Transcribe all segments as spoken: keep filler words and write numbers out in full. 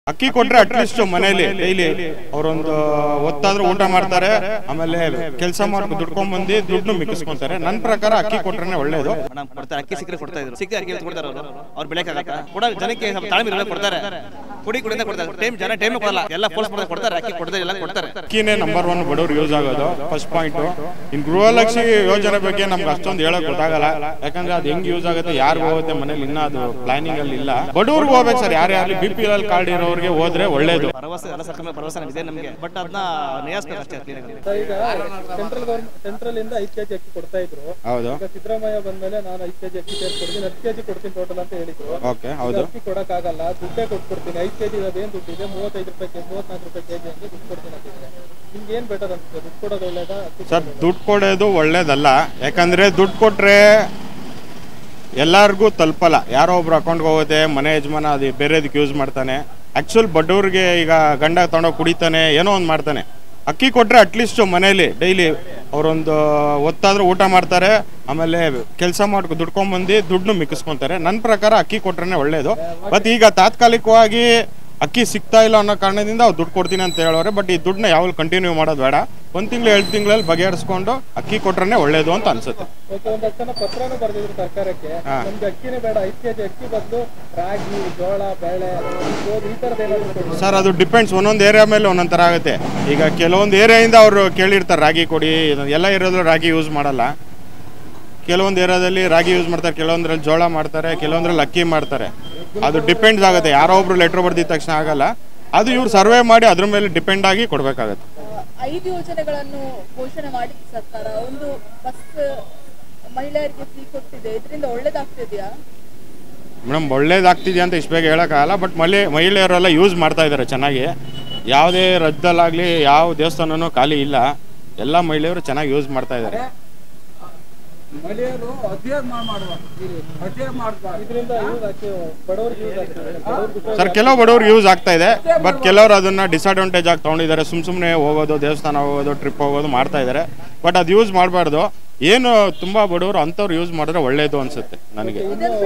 ಅಕ್ಕಿ ಕೊಟ್ರೆ ಅಟ್ಲೀಸ್ಟ್ ಮನೇಲಿ ಡೈಲಿ ಅವರೊಂದು ಹೊತ್ತಾದ್ರೂ ಊಟ ಮಾಡ್ತಾರೆ, ಆಮೇಲೆ ಕೆಲಸ ಮಾಡ್ಕೊಂಡು ದುಡ್ಕೊಂಡ್ ಬಂದು ದುಡ್ಡು ಮಿಕ್ಕಿಸ್ಕೊಂತಾರೆ. ನನ್ನ ಪ್ರಕಾರ ಅಕ್ಕಿ ಕೊಟ್ರೆ ಒಳ್ಳೇದು. ಅಕ್ಕಿ ಸಿಕ್ಕರೆ ಕೊಡ್ತಾ ಇದ್ರು, ಸಿಕ್ಕಿ ಅಕ್ಕಿ ಕೊಡ್ತಾರೆ ಅವರು. ಅವ್ರು ಬೆಳೆಯಕ್ಕಾಗತ್ತಾ? ಕೂಡ ಜನಕ್ಕೆ ತಾಳ್ಮೆ ಕೊಡ್ತಾರೆ, ಕುಡಿ ಕುಡಿಯಿಂದ ಕೊಡ್ತಾರೆ. ಟೈಮ್ ಜನ ಟೈಮ್ ಕೊಡಲ್ಲ, ಎಲ್ಲ ಫೋರ್ಸ್ ಮಾಡ್ತಾರೆ, ಕೊಡ್ತಾರೆ. ಅಕ್ಕಿ ಕೊಡದೆ ಎಲ್ಲ ಕೊಡ್ತಾರೆ. ಅಕ್ಕಿನೇ ನಂಬರ್ ಒನ್ ಬಡವ್ರು ಯೂಸ್ ಆಗೋದು ಫಸ್ಟ್ ಪಾಯಿಂಟ್. ಇನ್ ಗೃಹಲಕ್ಷ್ಮಿ ಯೋಜನೆ ಬಗ್ಗೆ ನಮ್ಗೆ ಅಷ್ಟೊಂದು ಹೇಳಕ್ ಗೊತ್ತಾಗಲ್ಲ, ಯಾಕಂದ್ರೆ ಅದು ಹೆಂಗ್ ಯೂಸ್ ಆಗುತ್ತೆ, ಯಾರು ಹೋಗುತ್ತೆ ಮನೇಲಿ, ಇನ್ನ ಅದು ಪ್ಲಾನಿಂಗ್ ಅಲ್ಲಿ ಇಲ್ಲ. ಬಡವ್ರಿಗೆ ಹೋಗ್ಬೇಕು ಸರ್, ಯಾರ್ಯಾರು ಬಿ ಪಿ ಎಲ್ ಕಾರ್ಡ್ ಇರೋರಿಗೆ ಹೋದ್ರೆ ಒಳ್ಳೇದು. ಭರವಸೆ ಎಲ್ಲ ಸರ್ಕಾರ ಭರವಸೆ ಇದೆ ನಮಗೆ, ಬಟ್ ಅದನ್ನ ನಿಯಾಸ್ಬೇಕು ಅಷ್ಟೇ. ಈಗ ಸೆಂಟ್ರಲ್ ಗವರ್ಮೆಂಟ್ ಸೆಂಟ್ರಲ್ ಇಂದ ಐದು ಕೆಜಿ ಅಕ್ಕಿ ಕೊಡ್ತಾ ಇದ್ರು. ಹೌದು. ಈಗ ಸಿದ್ದರಾಮಯ್ಯ ಬಂದ್ಮೇಲೆ ನಾನು ಐದು ಕೆಜಿ ಅಕ್ಕಿ ಸೇರ್ಕೊಡ್ತೀನಿ, ಹತ್ತು ಕೆಜಿ ಕೊಡ್ತೀನಿ ಟೋಟಲ್ ಅಂತ ಹೇಳಿದ್ರು. ಓಕೆ, ಹೌದು. ಅಕ್ಕಿ ಕೊಡಕ್ ಆಗಲ್ಲ, ದುಡ್ಡೇ ಕೊಟ್ಕೊಡ್ತೀನಿ. ಐದು ಕೆಜಿ ಇರೋದೇನು ದುಡ್ಡು ಇದೆ, ಮೂವತ್ತೈದು ರೂಪಾಯಿ ಮೂವತ್ನಾಲ್ಕು ರೂಪಾಯಿ ಕೆಜಿ ಅಂತ ದುಡ್ಡು ಕೊಡ್ತೀನಿ ಅಂತಿದ್ರೆ ನಿಮ್ಗೆ ಏನ್ ಬೆಟರ್ ಅನ್ಸುತ್ತೆ? ದುಡ್ಡು ಕೊಡೋದು ಒಳ್ಳೇದಾ? ಸರ್, ದುಡ್ಡು ಕೊಡೋದು ಒಳ್ಳೇದಲ್ಲ, ಯಾಕಂದ್ರೆ ದುಡ್ಡು ಕೊಟ್ರೆ ಎಲ್ಲಾರ್ಗೂ ತಲುಪಲ್ಲ. ಯಾರೋ ಒಬ್ರು ಅಕೌಂಟ್ಗೆ ಹೋಗುತ್ತೆ, ಮನೆ ಯಜಮಾನ ಅದು ಬೇರೆದಕ್ಕೆ ಯೂಸ್ ಮಾಡ್ತಾನೆ. ಆಕ್ಚುಲ್ ಬಡವ್ರಿಗೆ ಈಗ ಗಂಡ ತಗೊಂಡೋಗಿ ಕುಡಿತಾನೆ, ಏನೋ ಒಂದು ಮಾಡ್ತಾನೆ. ಅಕ್ಕಿ ಕೊಟ್ರೆ ಅಟ್ಲೀಸ್ಟ್ ಮನೇಲಿ ಡೈಲಿ ಅವರೊಂದು ಹೊತ್ತಾದ್ರೂ ಊಟ ಮಾಡ್ತಾರೆ, ಆಮೇಲೆ ಕೆಲಸ ಮಾಡ್ಕೊಂಡು ದುಡ್ಕೊಂಡ್ ಬಂದು ದುಡ್ಡು ಮಿಕ್ಕಿಸ್ಕೊಂತಾರೆ. ನನ್ನ ಪ್ರಕಾರ ಅಕ್ಕಿ ಕೊಟ್ರೆ ಒಳ್ಳೇದು. ಬಟ್ ಈಗ ತಾತ್ಕಾಲಿಕವಾಗಿ ಅಕ್ಕಿ ಸಿಗ್ತಾ ಇಲ್ಲ ಅನ್ನೋ ಕಾರಣದಿಂದ ಅವ್ರು ದುಡ್ಡು ಕೊಡ್ತೀನಿ ಅಂತ ಹೇಳೋರೆ. ಬಟ್ ಈ ದುಡ್ಡನ್ನ ಯಾವಾಗ ಕಂಟಿನ್ಯೂ ಮಾಡೋದು ಬೇಡ, ಒಂದ್ ತಿಂಗಳು ಎರಡು ತಿಂಗಳಲ್ಲಿ ಬಗೆಹರಿಸ್ಕೊಂಡು ಅಕ್ಕಿ ಕೊಟ್ರೆ ಒಳ್ಳೇದು ಅಂತ ಅನ್ಸುತ್ತೆ. ಒಂದಷ್ಟು ಜನ ಪತ್ರನೂ ಬರೆದಿದ್ರು ಸರ್ಕಾರಕ್ಕೆ, ನಮ್ಗೆ ಅಕ್ಕಿನೇ ಬೇಡ, ಐದು ಕೆಜಿ ಅಕ್ಕಿ ಬದಲು ರಾಗಿ, ಜೋಳ, ಬೇಳೆ, ಈ ತರದ ಏನಾದ್ರು. ಸರ್, ಅದು ಡಿಪೆಂಡ್ಸ್, ಒಂದೊಂದು ಏರಿಯಾ ಮೇಲೆ ಒಂದೊಂದು ಥರ ಆಗುತ್ತೆ. ಈಗ ಕೆಲವೊಂದು ಏರಿಯಾದಿಂದ ಅವರು ಕೇಳಿರ್ತಾರೆ ರಾಗಿ ಕೊಡಿ, ಎಲ್ಲ ಏರಿಯಾದಲ್ಲೂ ರಾಗಿ ಯೂಸ್ ಮಾಡಲ್ಲ. ಕೆಲವೊಂದು ಏರಿಯಾದಲ್ಲಿ ರಾಗಿ ಯೂಸ್ ಮಾಡ್ತಾರೆ, ಕೆಲವೊಂದ್ರಲ್ಲಿ ಜೋಳ ಮಾಡ್ತಾರೆ, ಕೆಲವೊಂದ್ರಲ್ಲಿ ಅಕ್ಕಿ ಮಾಡ್ತಾರೆ. ಅದು ಡಿಪೆಂಡ್ಸ್ ಆಗುತ್ತೆ. ಯಾರೋ ಒಬ್ರು ಲೆಟರ್ ಬರ್ದಿದ ತಕ್ಷಣ ಆಗಲ್ಲ, ಅದು ಇವ್ರು ಸರ್ವೆ ಮಾಡಿ ಅದ್ರ ಮೇಲೆ ಡಿಪೆಂಡ್ ಆಗಿ ಕೊಡ್ಬೇಕಾಗತ್ತೆ. ಐದು ಯೋಜನೆಗಳನ್ನು ಘೋಷಣೆ ಮಾಡಿ ಸರ್ಕಾರ, ಒಂದು ಬಸ್ ಮಹಿಳೆಯರಿಗೆ ಫ್ರೀ ಕೊಟ್ಟಿದೆ, ಇದರಿಂದ ಒಳ್ಳೇದಾಗ್ತಿದೆಯಾ? ಮೇಡಮ್, ಒಳ್ಳೇದಾಗ್ತಿದೆಯಾ ಅಂತ ಇಷ್ಟು ಬೇಗ ಹೇಳೋಕ್ಕಾಗಲ್ಲ. ಬಟ್ ಮಹಿಳೆ ಮಹಿಳೆಯರೆಲ್ಲ ಯೂಸ್ ಮಾಡ್ತಾ ಇದ್ದಾರೆ ಚೆನ್ನಾಗಿ. ಯಾವುದೇ ರಾಜ್ಯದಲ್ಲಾಗಲಿ ಯಾವ ದೇವಸ್ಥಾನನೂ ಖಾಲಿ ಇಲ್ಲ, ಎಲ್ಲ ಮಹಿಳೆಯರು ಚೆನ್ನಾಗಿ ಯೂಸ್ ಮಾಡ್ತಾ ಇದ್ದಾರೆ. ಸರ್, ಕೆಲವು ಬಡವ್ರಿಗೆ ಯೂಸ್ ಆಗ್ತಾ ಇದೆ, ಬಟ್ ಕೆಲವರು ಅದನ್ನ ಡಿಸ್ಅಡ್ವಾಂಟೇಜ್ ಆಗಿ ತಗೊಂಡಿದ್ದಾರೆ. ಸುಮ್ ಸುಮ್ಮನೆ ಹೋಗೋದು, ದೇವಸ್ಥಾನ ಹೋಗೋದು, ಟ್ರಿಪ್ ಹೋಗೋದು ಮಾಡ್ತಾ ಇದ್ದಾರೆ. ಬಟ್ ಅದು ಯೂಸ್ ಮಾಡಬಾರ್ದು. ಏನು ತುಂಬಾ ಬಡವರು ಅಂಥವ್ರು ಯೂಸ್ ಮಾಡಿದ್ರೆ ಒಳ್ಳೇದು ಅನ್ಸುತ್ತೆ ನನಗೆ.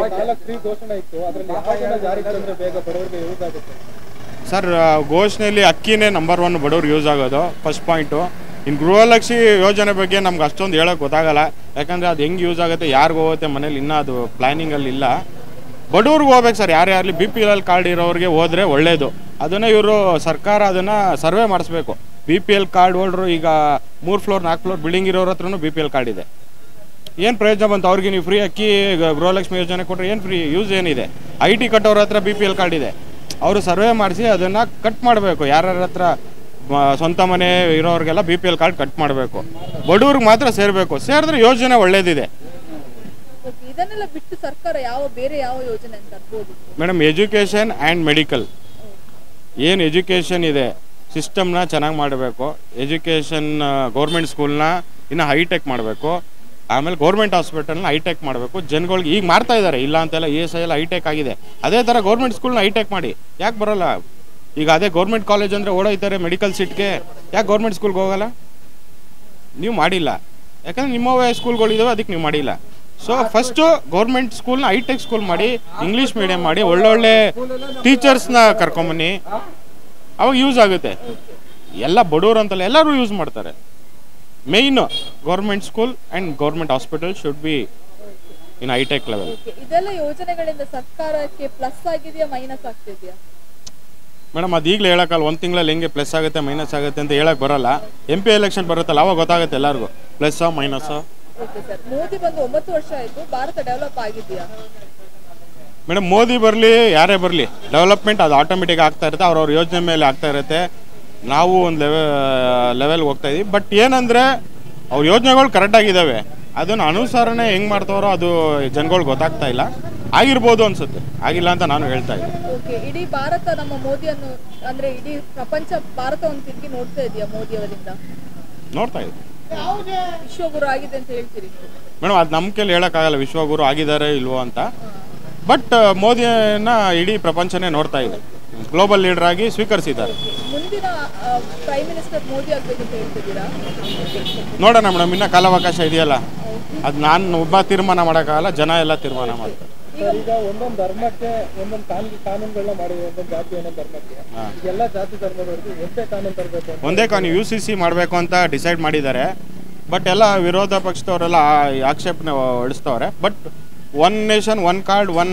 ಸರ್, ಘೋಷಣೆಯಲ್ಲಿ ಅಕ್ಕಿನೇ ನಂಬರ್ ಒನ್ ಬಡವ್ರು ಯೂಸ್ ಆಗೋದು ಫಸ್ಟ್ ಪಾಯಿಂಟು. ಇನ್ನು ಗೃಹಲಕ್ಷ್ಮಿ ಯೋಜನೆ ಬಗ್ಗೆ ನಮ್ಗೆ ಅಷ್ಟೊಂದು ಹೇಳೋಕೆ ಗೊತ್ತಾಗಲ್ಲ, ಯಾಕಂದರೆ ಅದು ಹೆಂಗೆ ಯೂಸ್ ಆಗುತ್ತೆ, ಯಾರಿಗೂ ಹೋಗುತ್ತೆ ಮನೇಲಿ, ಇನ್ನೂ ಅದು ಪ್ಲ್ಯಾನಿಂಗಲ್ಲಿ ಇಲ್ಲ. ಬಡವ್ರಿಗೆ ಹೋಗ್ಬೇಕು ಸರ್, ಯಾರ್ಯಾರಲ್ಲಿ ಬಿ ಪಿ ಎಲ್ ಕಾರ್ಡ್ ಇರೋರಿಗೆ ಹೋದರೆ ಒಳ್ಳೇದು. ಅದನ್ನು ಇವರು ಸರ್ಕಾರ ಅದನ್ನು ಸರ್ವೆ ಮಾಡಿಸ್ಬೇಕು. ಬಿ ಪಿ ಎಲ್ ಕಾರ್ಡ್ ಹೋಲ್ಡ್ರು ಈಗ ಮೂರು ಫ್ಲೋರ್ ನಾಲ್ಕು ಫ್ಲೋರ್ ಬಿಲ್ಡಿಂಗ್ ಇರೋರ ಹತ್ರನೂ ಬಿ ಪಿ ಎಲ್ ಕಾರ್ಡ್ ಇದೆ. ಏನು ಪ್ರಯೋಜನ ಬಂತು ಅವ್ರಿಗೆ? ನೀವು ಫ್ರೀ ಅಕ್ಕಿ ಗೃಹಲಕ್ಷ್ಮಿ ಯೋಜನೆ ಕೊಟ್ಟರೆ ಏನು ಫ್ರೀ ಯೂಸ್ ಏನಿದೆ? ಐ ಟಿ ಕಟ್ಟೋರ ಹತ್ರ ಬಿ ಪಿ ಎಲ್ ಕಾರ್ಡ್ ಇದೆ, ಅವರು ಸರ್ವೆ ಮಾಡಿಸಿ ಅದನ್ನು ಕಟ್ ಮಾಡಬೇಕು. ಯಾರ್ಯಾರ ಹತ್ರ ಸ್ವಂತ ಮನೆ ಇರೋರಿಗೆಲ್ಲ B P L card cut ಮಾಡಬೇಕು. ಬಡವ್ರಿಗೆ ಮಾತ್ರ ಸೇರಬೇಕು, ಸೇರಿದ್ರೆ ಯೋಜನೆ ಒಳ್ಳೇದಿದೆ. ಇದನ್ನೆಲ್ಲ ಬಿಟ್ಟು ಸರ್ಕಾರ ಯಾವ ಬೇರೆ ಯಾವ ಯೋಜನೆ ಅಂತ ಅನ್ಬೋದು? ಮೇಡಮ್, ಎಜುಕೇಷನ್ ಆ್ಯಂಡ್ ಮೆಡಿಕಲ್, ಏನು ಎಜುಕೇಷನ್ ಇದೆ ಸಿಸ್ಟಮ್ನ ಚೆನ್ನಾಗಿ ಮಾಡಬೇಕು. ಎಜುಕೇಷನ್ ಗೌರ್ಮೆಂಟ್ ಸ್ಕೂಲ್ನ ಇನ್ನು ಹೈಟೆಕ್ ಮಾಡಬೇಕು. ಆಮೇಲೆ ಗೌರ್ಮೆಂಟ್ ಹಾಸ್ಪಿಟಲ್ನ ಹೈಟೆಕ್ ಮಾಡಬೇಕು. ಜನಗಳಿಗೆ ಈಗ ಮಾಡ್ತಾ ಇದ್ದಾರೆ, ಇಲ್ಲ ಅಂತೆಲ್ಲ, ಇ ಎಸ್ ಐ ಎಲ್ಲ ಹೈಟೆಕ್ ಆಗಿದೆ. ಅದೇ ಥರ ಗೌರ್ಮೆಂಟ್ ಸ್ಕೂಲ್ನ ಹೈಟೆಕ್ ಮಾಡಿ. ಯಾಕೆ ಬರೋಲ್ಲ? ಈಗ ಅದೇ ಗೌರ್ಮೆಂಟ್ ಕಾಲೇಜ್ ಅಂದರೆ ಓಡೋಯ್ತಾರೆ ಮೆಡಿಕಲ್ ಸೀಟ್ಗೆ, ಯಾಕೆ ಗೌರ್ಮೆಂಟ್ ಸ್ಕೂಲ್ಗೆ ಹೋಗಲ್ಲ? ನೀವು ಮಾಡಿಲ್ಲ, ಯಾಕಂದರೆ ನಿಮ್ಮವೇ ಸ್ಕೂಲ್ಗಳಿದ್ದಾವೆ, ಅದಕ್ಕೆ ನೀವು ಮಾಡಿಲ್ಲ. ಸೊ ಫಸ್ಟು ಗೌರ್ಮೆಂಟ್ ಸ್ಕೂಲ್ನ ಹೈಟೆಕ್ ಸ್ಕೂಲ್ ಮಾಡಿ, ಇಂಗ್ಲೀಷ್ ಮೀಡಿಯಂ ಮಾಡಿ, ಒಳ್ಳೊಳ್ಳೆ ಟೀಚರ್ಸ್ನ ಕರ್ಕೊಂಬನ್ನಿ, ಅವಾಗ ಯೂಸ್ ಆಗುತ್ತೆ. ಎಲ್ಲ ಬಡವರು ಅಂತಲ್ಲ, ಎಲ್ಲರೂ ಯೂಸ್ ಮಾಡ್ತಾರೆ. Main government school and government hospital should be in hitech level. ಇದೆಲ್ಲ ಯೋಜನೆಗಳಿಂದ ಸರ್ಕಾರಕ್ಕೆ ಪ್ಲಸ್ ಆಗಿದೆಯಾ ಮೈನಸ್ ಆಗ್ತಿದೆಯಾ? ಮೇಡಮ್, ಅದು ಈಗಲೇ ಹೇಳೋಕ್ಕಲ್ಲ, ಒಂದು ತಿಂಗಳಲ್ಲಿ ಹೆಂಗೆ ಪ್ಲಸ್ ಆಗುತ್ತೆ ಮೈನಸ್ ಆಗುತ್ತೆ ಅಂತ ಹೇಳಕ್ಕೆ ಬರೋಲ್ಲ. ಎಂ ಪಿ ಎಲೆಕ್ಷನ್ ಬರುತ್ತಲ್ಲ, ಅವಾಗ ಗೊತ್ತಾಗುತ್ತೆ ಎಲ್ಲರಿಗೂ ಪ್ಲಸ್ಸಾ ಮೈನಸ್ಸಾ. ಓಕೆ ಸರ್, ಮೋದಿ ಬಂದು ಒಂಬತ್ತು ವರ್ಷ ಆಯಿತು, ಭಾರತ ಡೆವಲಪ್ ಆಗಿದೆಯಾ? ಮೇಡಮ್, ಮೋದಿ ಬರಲಿ ಯಾರೇ ಬರಲಿ, ಡೆವಲಪ್ಮೆಂಟ್ ಅದು ಆಟೋಮೆಟಿಕ್ ಆಗ್ತಾ ಇರುತ್ತೆ, ಅವ್ರವ್ರ ಯೋಜನೆ ಮೇಲೆ ಆಗ್ತಾ ಇರುತ್ತೆ. ನಾವು ಒಂದು ಲೆವೆಲ್ ಲೆವೆಲ್ಗೆ ಹೋಗ್ತಾ ಇದೀವಿ. ಬಟ್ ಏನಂದರೆ ಅವ್ರ ಯೋಜನೆಗಳು ಕರೆಕ್ಟಾಗಿದ್ದಾವೆ, ಅದನ್ನು ಅನುಸರಣೆ ಹೆಂಗೆ ಮಾಡ್ತಾರೋ ಅದು ಜನಗಳಿಗೆ ಗೊತ್ತಾಗ್ತಾ ಇಲ್ಲ. ಆಗಿರ್ಬೋದು ಅನ್ಸುತ್ತೆ, ಆಗಿಲ್ಲ ಅಂತ ನಾನು ಹೇಳ್ತಾ ಇದ್ದೀನಿ. ಓಕೆ, ಇಡೀ ಭಾರತ ನಮ್ಮ ಮೋದಿಯನ್ನು, ಅಂದರೆ ಇಡೀ ಪ್ರಪಂಚ ಭಾರತವನ್ನು ತಿರುಗಿ ನೋಡ್ತಾ ಇದೆಯಾ ಮೋದಿ ಅವರಿಂದ? ನೋಡ್ತಾ ಇದ್ದೀವಿ. ವಿಶ್ವಗುರು ಆಗಿದೆ ಅಂತ ಹೇಳ್ತೀರಿ ಮೇಡಮ್? ಅದು ನಮ್ಮ ಕೈಲಿ ಹೇಳೋಕ್ಕಾಗಲ್ಲ ವಿಶ್ವಗುರು ಆಗಿದ್ದಾರೆ ಇಲ್ವೋ ಅಂತ. ಬಟ್ ಮೋದಿಯನ್ನ ಇಡೀ ಪ್ರಪಂಚನೇ ನೋಡ್ತಾ ಇದೆ, ಗ್ಲೋಬಲ್ ಲೀಡರ್ ಆಗಿ ಸ್ವೀಕರಿಸಿದ್ದಾರೆ. ಮುಂದಿನ ಪ್ರೈಮ್ ಮಿನಿಸ್ಟರ್ ಮೋದಿ ಆಗಬೇಕು ಅಂತ ಹೇಳ್ತಿದ್ದೀರಾ? ನೋಡೋಣ ಮೇಡಮ್, ಇನ್ನೂ ಕಾಲಾವಕಾಶ ಇದೆಯಲ್ಲ, ಅದು ನಾನು ಒಬ್ಬ ತೀರ್ಮಾನ ಮಾಡೋಕ್ಕಾಗಲ್ಲ, ಜನ ಎಲ್ಲ ತೀರ್ಮಾನ ಮಾಡ್ತಾರೆ. ಸರ್ ಈಗ ಒಂದೊಂದು ಧರ್ಮಕ್ಕೆ ಒಂದೊಂದು ಕಾನೂನು ಕಾನೂನುಗಳನ್ನ ಮಾಡಿದೆ, ಒಂದೊಂದು ಜಾತಿ ಒಂದೊಂದು ಧರ್ಮಕ್ಕೆ. ಎಲ್ಲ ಜಾತಿ ಧರ್ಮದವರೆಗೂ ಒಂದೇ ಕಾನೂನು ತರಬೇಕು ಅಂತ ಒಂದೇ ಕಾನೂನು ಯು ಸಿ ಸಿ ಮಾಡಬೇಕು ಅಂತ ಡಿಸೈಡ್ ಮಾಡಿದ್ದಾರೆ. ಬಟ್ ಎಲ್ಲ ವಿರೋಧ ಪಕ್ಷದವರೆಲ್ಲ ಆ ಆಕ್ಷೇಪಣೆ ಹೊಡಿಸ್ತವ್ರೆ. But one nation one card one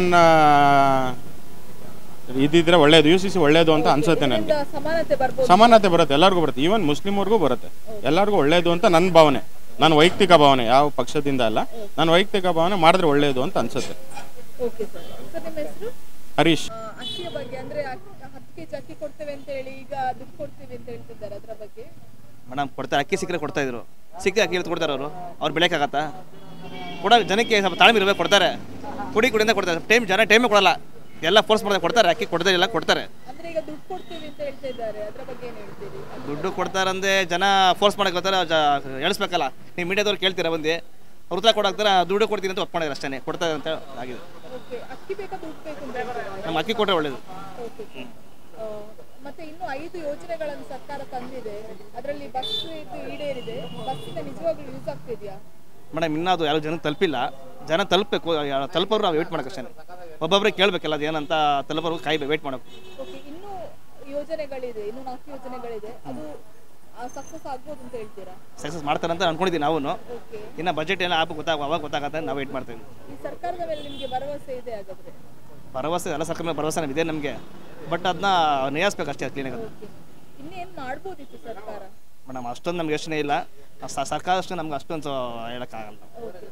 ಇದಿದ್ರೆ ಒಳ್ಳೇದು, ಯು ಸಿ ಸಿ ಒಳ್ಳೇದು ಅಂತ ಅನ್ಸುತ್ತೆ ನನಗೆ. ಇದರಿಂದ ಸಮಾನತೆ ಬರ್ಬೋದು. ಸಮಾನತೆ ಬರುತ್ತೆ, ಎಲ್ಲರಿಗೂ ಬರುತ್ತೆ, ಈವನ್ ಮುಸ್ಲಿಮವ್ರಿಗೂ ಬರುತ್ತೆ, ಎಲ್ಲರಿಗೂ ಒಳ್ಳೇದು ಅಂತ ನನ್ನ ಭಾವನೆ, ನನ್ನ ವೈಯಕ್ತಿಕ ಭಾವನೆ, ಯಾವ ಪಕ್ಷದಿಂದ ಅಲ್ಲ, ನನ್ನ ವೈಯಕ್ತಿಕ ಭಾವನೆ ಮಾಡಿದ್ರೆ ಒಳ್ಳೇದು ಅಂತ ಅನ್ಸುತ್ತೆ. Okay sir. ಸರ್ ನಿಮ್ಮ ಹೆಸರು? ಹರೀಶ್. ಆ, ಅಕ್ಕಿಯ ಬಗ್ಗೆ ಅಂದ್ರೆ ಅಕ್ಕಿ- ಹತ್ತು ಕೆಜಿ ಅಕ್ಕಿ ಕೊಡ್ತೇವೆ ಅಂತ ಹೇಳಿ ಈಗ ದುಡ್ಡು ಕೊಡ್ತೀವಿ ಅಂತ ಹೇಳ್ತಿದ್ದಾರೆ, ಅದ್ರ ಬಗ್ಗೆ? ಮೇಡಮ್ ಕೊಡ್ತಾರೆ, ಅಕ್ಕಿ ಸಿಕ್ಕರೆ ಕೊಡ್ತಾ ಇದ್ರು, ಸಿಕ್ಕರೆ ಅಕ್ಕಿ ಇವತ್ತು ಕೊಡ್ತಾರೆ ಅವರು. ಅವ್ರು ಬೆಳೆಯೋಕ್ಕಾಗತ್ತಾ? ಕೂಡ ಜನಕ್ಕೆ ಸ್ವಲ್ಪ ತಾಳ್ಮೆ ಇರಬೇಕು, ಕೊಡ್ತಾರೆ. ಕುಡಿ ಕುಡಿಯಿಂದ ಕೊಡ್ತಾರೆ, ಟೈಮ್ ಜನ ಟೈಮೇ ಕೊಡಲ್ಲ, ಎಲ್ಲ ಫೋರ್ಸ್ ಮಾಡಿದ್ರೆ ಕೊಡ್ತಾರೆ, ಅಕ್ಕಿ ಕೊಡದೇ ಇಲ್ಲ ಕೊಡ್ತಾರೆ. ಅಂದ್ರೆ ಈಗ ದುಡ್ಡು ಕೊಡ್ತೀವಿ ಅಂತ ಹೇಳ್ತಾ ಇದ್ದಾರೆ, ಅದ್ರ ಬಗ್ಗೆ ಏನ್ ಹೇಳ್ತೀರಿ? ದುಡ್ಡು ಕೊಡ್ತಾರಂದ್ರೆ ಜನ ಫೋರ್ಸ್ ಮಾಡಕ್ಕೆ ಬರ್ತಾರೆ, ಹೇಳಿಸ್ಬೇಕಲ್ಲ. ನೀವು ಮೀಡಿಯಾದವ್ರು ಕೇಳ್ತೀರಾ ಬಂದು, ಅವ್ರು ಉತ್ತರ ಕೊಡಾಕ್ತಾರೆ, ದುಡ್ಡು ಕೊಡ್ತೀನಿ ಅಂತ ಒಪ್ಕೊಂಡಿದ್ದಾರೆ ಅಷ್ಟೇ, ಕೊಡ್ತಾರೆ ಅಂತ ಆಗಿದೆ. ಓಕೆ, ಅಕ್ಕಿ ಬೇಕಾ ದುಡ್ಡು ಬೇಕು ಅಂತ ಹೇಳ್ತೀರಾ? ನಮ್ಮ ಅಕ್ಕಿ ಕೊಟ್ಟರೆ ಒಳ್ಳೇದು. Okay sir. ಆ, ಮತ್ತೆ ಇನ್ನು ಐದು ಯೋಜನೆಗಳನ್ನು ಸರ್ಕಾರ ತಂದಿದೆ, ಅದರಲ್ಲಿ ಬಸ್ ಇದು ಈಡೇರಿದೆ, ಬಸ್ಸಿಂದ ನಿಜವಾಗ್ಲೂ ಯೂಸ್ ಆಗ್ತಿದ್ಯಾ? ಮೇಡಮ್ ಇನ್ನೂ ಅದು ಯಾರು ಜನಕ್ಕೆ ತಲುಪಿಲ್ಲ, ಜನ ತಲುಪಬೇಕು, ತಲುಪೋರು ನಾವು ವೇಟ್ ಮಾಡೋಕೆ ಅಷ್ಟೇ, ಒಬ್ಬೊಬ್ಬರೇ ಕೇಳಬೇಕಲ್ಲ ಅದು ಏನಂತ, ತಲುಪೋರು ಕಾಯ್ಬೇಕು, ವೇಟ್ ಮಾಡೋದು. ಓಕೆ, ಇನ್ನೂ ಯೋಜನೆಗಳಿದೆ, ಇನ್ನೂ ನಾಲ್ಕು ಯೋಜನೆಗಳಿದೆ, ಅದು ಸಕ್ಸಸ್ ಆಗ್ಬೋದು ಅಂತ ಹೇಳ್ತೀರಾ? ಸಕ್ಸಸ್ ಮಾಡ್ತಾರೆ ಅಂತ ಅನ್ಕೊಂಡಿದ್ದೀವಿ ನಾವು. ಓಕೆ, ಇನ್ನು ಬಜೆಟ್ ಎಲ್ಲ ಆಪ ಗೊತ್ತಾಗ ಅವಾಗ ಗೊತ್ತಾಗತ್ತೆ, ನಾವು ವೇಟ್ ಮಾಡ್ತೀವಿ. ಈ ಸರ್ಕಾರದ ಮೇಲೆ ನಿಮಗೆ ಭರವಸೆ ಇದೆ ಹಾಗಾದ್ರೆ? ಭರವಸೆ ಎಲ್ಲ ಸರ್ಕಾರ ಮೇಲೆ ಭರವಸೆ ಇದೆ ನಮಗೆ, ಬಟ್ ಅದನ್ನ ನೇಯಿಸ್ಬೇಕು ಅಷ್ಟೇ ಕ್ಲೀನಾಗಿ. ಓಕೆ, ಇನ್ನೇನು ಮಾಡ್ಬೋದಿತ್ತು ಸರ್ಕಾರ? ಮೇಡಮ್ ಅಷ್ಟೊಂದು ನಮ್ಗೆ ಯೋಚನೆ ಇಲ್ಲ, ಸ- ಸರ್ಕಾರ ಅಷ್ಟು ನಮ್ಗೆ ಅಷ್ಟೊಂದು ಹೇಳೋಕ್ಕಾಗಲ್ಲ. ಓಕೆ,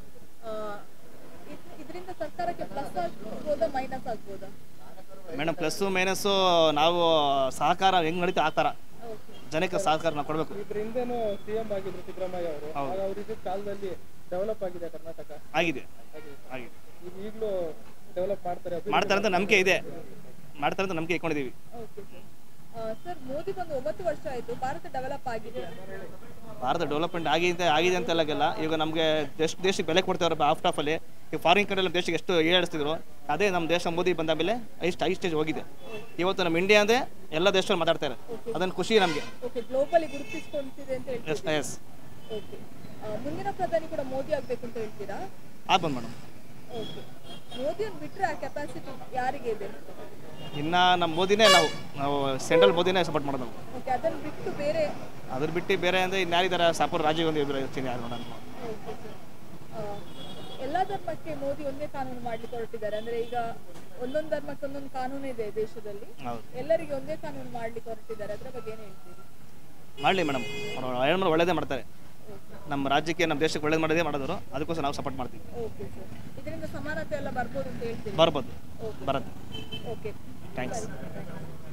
ಇದರಿಂದ ಸರ್ಕಾರಕ್ಕೆ ಪ್ಲಸ್ ಆಗ್ಬೋದಾ ಮೈನಸ್ ಆಗ್ಬೋದಾ? ಮೇಡಮ್ ಪ್ಲಸ್ಸು ಮೈನಸ್ಸು ನಾವು ಸಹಕಾರ ಹೆಂಗೆ ನಡೀತಾ ಆ ಥರ ಓಕೆ, ಜನಕ್ಕೆ ಸಹಕಾರ ನಾವು ಕೊಡಬೇಕು. ಇದ್ರ ಹಿಂದೆನೂ ಸಿ ಎಂ ಆಗಿದ್ರು ಸಿದ್ದರಾಮಯ್ಯ ಅವರು, ಆಗ ಅವ್ರಿದ್ದ ಕಾಲದಲ್ಲಿ ಡೆವಲಪ್ ಆಗಿದೆ ಕರ್ನಾಟಕ, ಆಗಿದೆ ಆಗಿದೆ ಈಗ ಈಗಲೂ ಡೆವಲಪ್ ಮಾಡ್ತಾರೆ, ಅದು ಮಾಡ್ತಾರೆ ಅಂತ ನಂಬಿಕೆ ಇದೆ, ಮಾಡ್ತಾರೆ ಅಂತ ನಂಬಿಕೆ ಇಟ್ಕೊಂಡಿದ್ದೀವಿ. Okay sir. ಆ, ಸರ್ ಮೋದಿ ಬಂದು ಒಂಬತ್ತು ವರ್ಷ ಆಯಿತು, ಭಾರತ ಡೆವಲಪ್ ಆಗಿದೆ? ಭಾರತ ಡೆವಲಪ್ಮೆಂಟ್ ಆಗಿದೆ ಆಗಿದೆ ಅಂತ ಎಲ್ಲಗೆಲ್ಲ ಈಗ ನಮಗೆ ದೇಶ ದೇಶಕ್ಕೆ ಬೆಲೆ ಕೊಡ್ತಾರೆ ಆಫ್ಟ್ ಆಫಲ್ಲಿ. ಈಗ ಫಾರಿನ್ ಕಂಟ್ರಿ ದೇಶಕ್ಕೆ ಎಷ್ಟು ಏಳಿಸ್ತಿದ್ರು, ಅದೇ ನಮ್ಮ ದೇಶ ಮೋದಿ ಬಂದ ಮೇಲೆ ಇಷ್ಟು ಐದು ಸ್ಟೇಜ್ ಹೋಗಿದೆ. ಇವತ್ತು ನಮ್ಮ ಇಂಡಿಯಾ ಅಂದರೆ ಎಲ್ಲ ದೇಶದಲ್ಲಿ ಮಾತಾಡ್ತಾರೆ, ಅದನ್ನು ಖುಷಿ ನಮಗೆ. ಓಕೆ, ಗ್ಲೋಬಲಿ ಗುರುತಿಸ್ಕೊಂತಿದೆ ಅಂತ ಎಸ್ ಹೇಳ್ತೀರಾ? ಎಸ್ ಓಕೆ, ಆ, ಮುಂದಿನ ಪ್ರಧಾನಿ ಕೂಡ ಮೋದಿ ಆಗಬೇಕು ಅಂತ ಹೇಳ್ತೀರಾ? ಆ ಬಂದು ಮೇಡಮ್. ಓಕೆ, ಮೋದಿಯನ್ನು ಬಿಟ್ಟರೆ ಆ ಕೆಪಾಸಿಟಿ ಯಾರಿಗೆ ಇದೆ? ಇನ್ನು ನಮ್ಮ ಮೋದಿನೇ ನಾವು ನಾವು ಸೆಂಟ್ರಲ್ ಮೋದಿನೇ ಸಪೋರ್ಟ್ ಮಾಡೋದು ನಾವು. ಓಕೆ, ಅದನ್ನು ಬಿಟ್ಟು ಬೇರೆ? ಅದ್ರ ಬಿಟ್ಟು ಬೇರೆ ಅಂದರೆ ಇನ್ಯಾರಿದ್ದಾರೆ, ಸಾಪುರ್ ರಾಜೀವ್ ಗಾಂಧಿ ಇಬ್ಬರು ಇರ್ತೀನಿ ಯಾರು ನೋಡೋಣ. Okay sir. ಆ, ಎಲ್ಲ ಧರ್ಮಕ್ಕೆ ಮೋದಿ ಒಂದೇ ಕಾನೂನು ಮಾಡ್ಲಿಕ್ಕೆ ಹೊರಟಿದ್ದಾರೆ, ಅಂದ್ರೆ ಈಗ ಒಂದೊಂದು ಧರ್ಮಕ್ಕೆ ಒಂದೊಂದು ಕಾನೂನು ಇದೆ ದೇಶದಲ್ಲಿ, ಹೌದು ಎಲ್ಲರಿಗೆ ಒಂದೇ ಕಾನೂನು ಮಾಡ್ಲಿಕ್ಕೆ ಹೊರಟಿದ್ದಾರೆ, ಅದ್ರ ಬಗ್ಗೆ ಏನು ಹೇಳ್ತೀರಿ? ಮಾಡಲಿ ಮೇಡಮ್, ಅವರು ಒಳ್ಳೇದೇ ಮಾಡ್ತಾರೆ, ನಮ್ಮ ರಾಜ್ಯಕ್ಕೆ ನಮ್ಮ ದೇಶಕ್ಕೆ ಒಳ್ಳೇದು ಮಾಡೋದೇ ಮಾಡೋದು, ಅದಕ್ಕೋಸ್ಕರ ನಾವು ಸಪೋರ್ಟ್ ಮಾಡ್ತೀವಿ. ಓಕೆ ಸರ್, ಇದರಿಂದ ಸಮಾನತೆ ಎಲ್ಲ ಬರ್ಬೋದು ಅಂತ ಹೇಳ್ತೀವಿ? ಬರ್ಬೋದು, ಓಕೆ ಬರುತ್ತೆ. Okay, thanks. ಸರಿ.